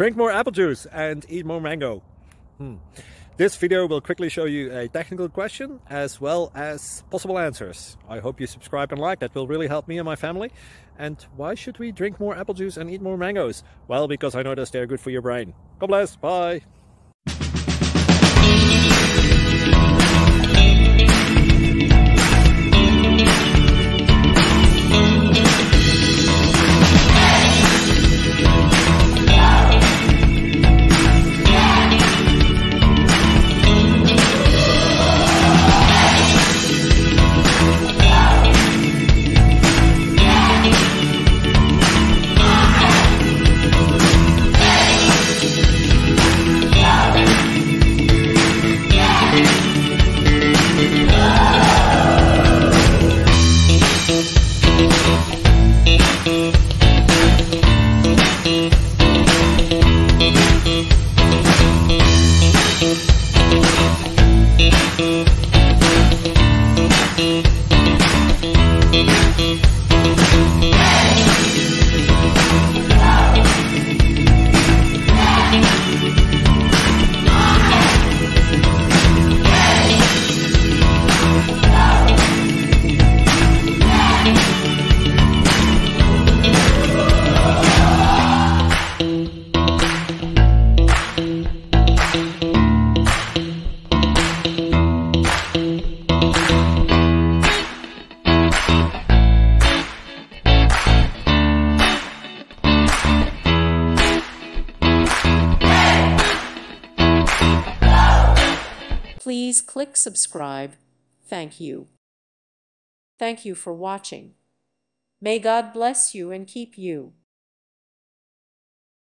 Drink more apple juice and eat more mango. This video will quickly show you a technical question as well as possible answers. I hope you subscribe and like, that will really help me and my family. And why should we drink more apple juice and eat more mangoes? Well, because I noticed they're good for your brain. God bless, bye! Please click subscribe. Thank you. Thank you for watching. May God bless you and keep you.